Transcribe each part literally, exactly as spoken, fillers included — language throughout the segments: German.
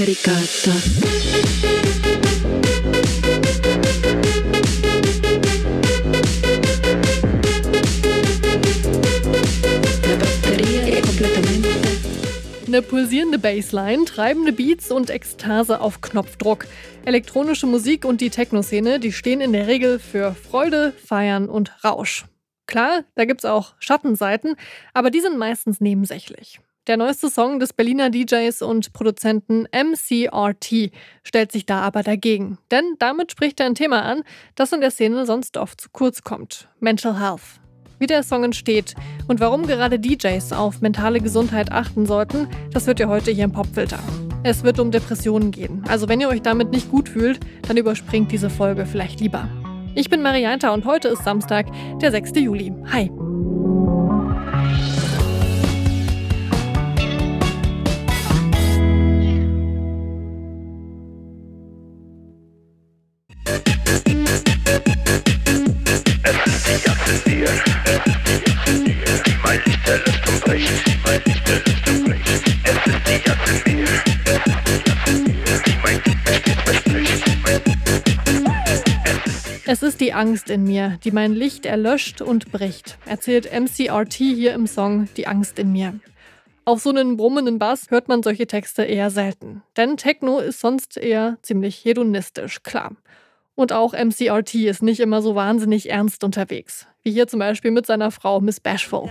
caricata. La batteria è completamente. Eine pulsierende Bassline, treibende Beats und Ekstase auf Knopfdruck. Elektronische Musik und die Techno-Szene, die stehen in der Regel für Freude, Feiern und Rausch. Klar, da gibt's auch Schattenseiten, aber die sind meistens nebensächlich. Der neueste Song des Berliner D Js und Produzenten M C R T stellt sich da aber dagegen. Denn damit spricht er ein Thema an, das in der Szene sonst oft zu kurz kommt: Mental Health. Wie der Song entsteht und warum gerade D Js auf mentale Gesundheit achten sollten, das hört ihr heute hier im Popfilter. Es wird um Depressionen gehen, also wenn ihr euch damit nicht gut fühlt, dann überspringt diese Folge vielleicht lieber. Ich bin Marianta und heute ist Samstag, der sechster Juli. Hi! Es ist die Angst in mir, die mein Licht erlöscht und bricht, erzählt M C R T hier im Song Die Angst in mir. Auf so einen brummenden Bass hört man solche Texte eher selten, denn Techno ist sonst eher ziemlich hedonistisch, klar. Und auch M C R T ist nicht immer so wahnsinnig ernst unterwegs, wie hier zum Beispiel mit seiner Frau Miss Bashful.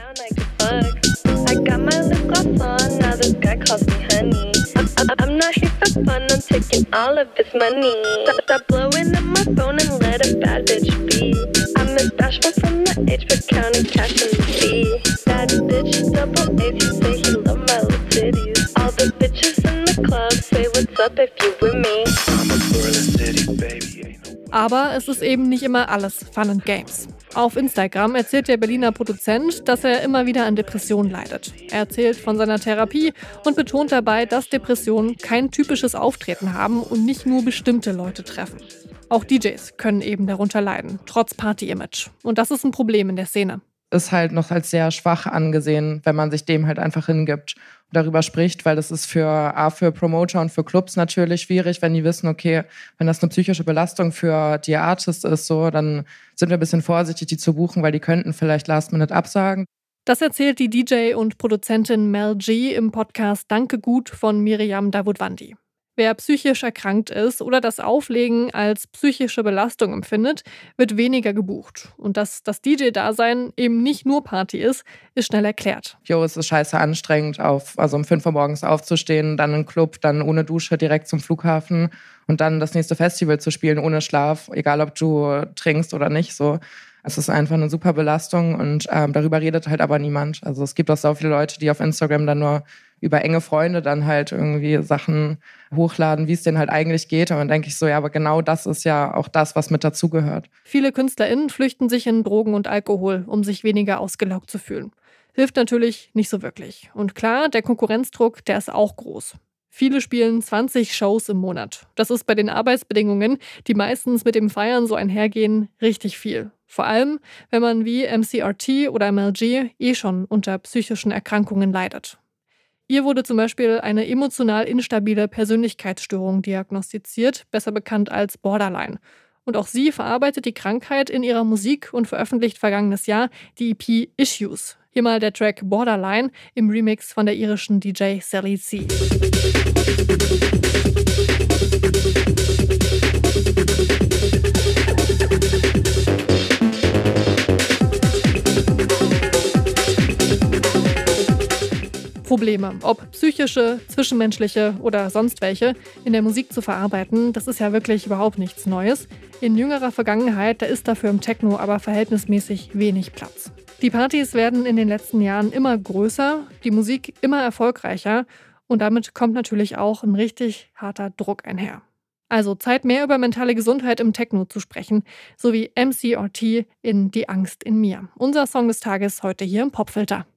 I'm not here for fun, I'm taking all of his money. Stop, stop blowing up my phone and let a bad bitch be. I'm Miss Bashful from the age for counting cash in the fee. Bad bitch, double A, you say he love my little titties. All the bitches in the club say what's up if you with me. I'm a girl in the city, baby. Aber es ist eben nicht immer alles Fun and Games. Auf Instagram erzählt der Berliner Produzent, dass er immer wieder an Depressionen leidet. Er erzählt von seiner Therapie und betont dabei, dass Depressionen kein typisches Auftreten haben und nicht nur bestimmte Leute treffen. Auch D Js können eben darunter leiden, trotz Party-Image. Und das ist ein Problem in der Szene. Ist halt noch als sehr schwach angesehen, wenn man sich dem halt einfach hingibt und darüber spricht, weil das ist für A, für Promoter und für Clubs natürlich schwierig, wenn die wissen, okay, wenn das eine psychische Belastung für die Artists ist, so, dann sind wir ein bisschen vorsichtig, die zu buchen, weil die könnten vielleicht Last Minute absagen. Das erzählt die D J und Produzentin Mel G im Podcast Danke Gut von Miriam Davutwandi. Wer psychisch erkrankt ist oder das Auflegen als psychische Belastung empfindet, wird weniger gebucht. Und dass das D J-Dasein eben nicht nur Party ist, ist schnell erklärt. Jo, es ist scheiße anstrengend, auf, also um fünf Uhr morgens aufzustehen, dann in den Club, dann ohne Dusche direkt zum Flughafen und dann das nächste Festival zu spielen ohne Schlaf, egal ob du trinkst oder nicht. So. Es ist einfach eine super Belastung und ähm, darüber redet halt aber niemand. Also es gibt auch so viele Leute, die auf Instagram dann nur über enge Freunde dann halt irgendwie Sachen hochladen, wie es denen halt eigentlich geht. Und dann denke ich so, ja, aber genau das ist ja auch das, was mit dazugehört. Viele KünstlerInnen flüchten sich in Drogen und Alkohol, um sich weniger ausgelaugt zu fühlen. Hilft natürlich nicht so wirklich. Und klar, der Konkurrenzdruck, der ist auch groß. Viele spielen zwanzig Shows im Monat. Das ist bei den Arbeitsbedingungen, die meistens mit dem Feiern so einhergehen, richtig viel. Vor allem, wenn man wie M C R T oder M L G eh schon unter psychischen Erkrankungen leidet. Ihr wurde zum Beispiel eine emotional instabile Persönlichkeitsstörung diagnostiziert, besser bekannt als Borderline. Und auch sie verarbeitet die Krankheit in ihrer Musik und veröffentlicht vergangenes Jahr die E P Issues. Hier mal der Track Borderline im Remix von der irischen D J Sally C. Probleme, ob psychische, zwischenmenschliche oder sonst welche, in der Musik zu verarbeiten, das ist ja wirklich überhaupt nichts Neues. In jüngerer Vergangenheit, da ist dafür im Techno aber verhältnismäßig wenig Platz. Die Partys werden in den letzten Jahren immer größer, die Musik immer erfolgreicher und damit kommt natürlich auch ein richtig harter Druck einher. Also Zeit, mehr über mentale Gesundheit im Techno zu sprechen, so wie M C R T in Die Angst in mir. Unser Song des Tages heute hier im Popfilter.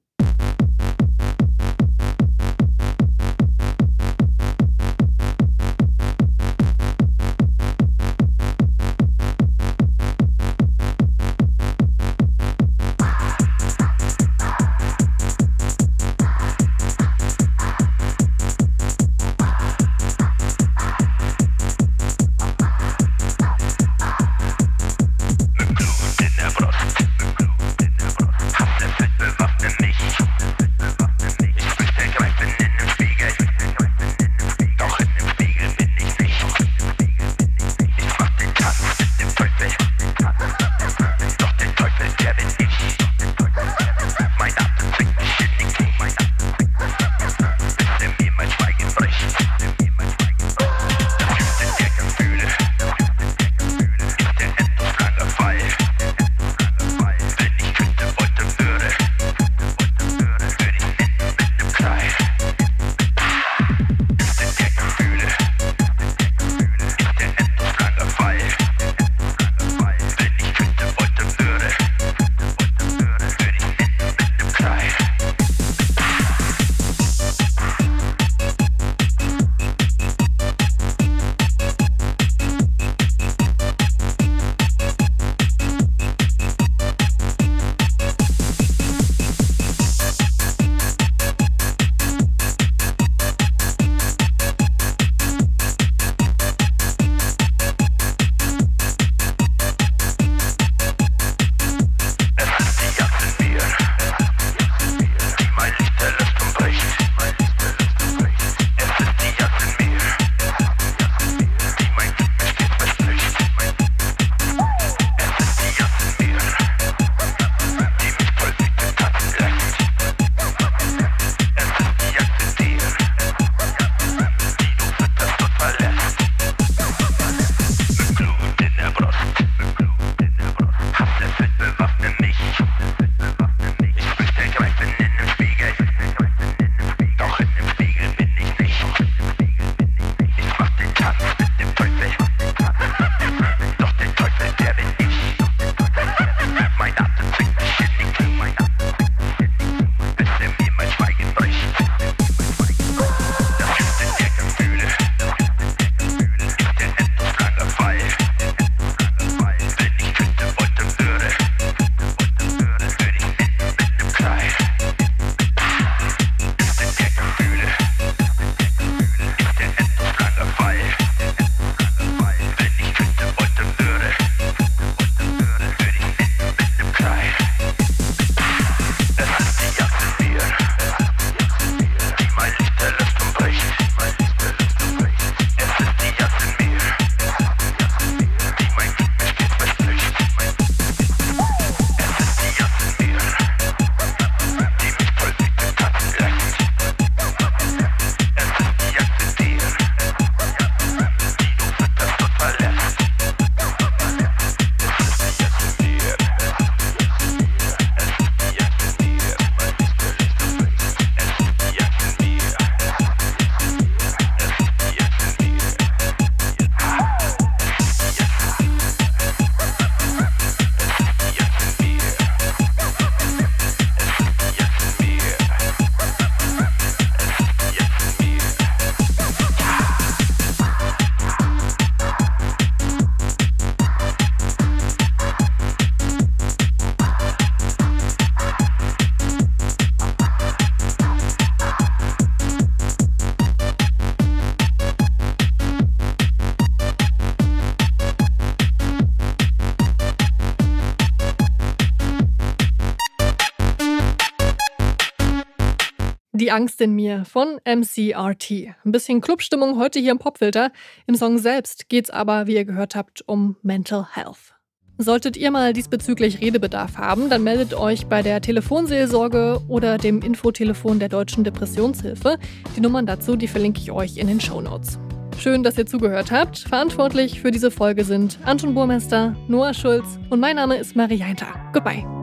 Die Angst in mir von M C R T. Ein bisschen Clubstimmung heute hier im Popfilter. Im Song selbst geht's aber, wie ihr gehört habt, um Mental Health. Solltet ihr mal diesbezüglich Redebedarf haben, dann meldet euch bei der Telefonseelsorge oder dem Infotelefon der Deutschen Depressionshilfe. Die Nummern dazu, die verlinke ich euch in den Shownotes. Schön, dass ihr zugehört habt. Verantwortlich für diese Folge sind Anton Burmester, Noah Schulz und mein Name ist Marie Jainter. Goodbye.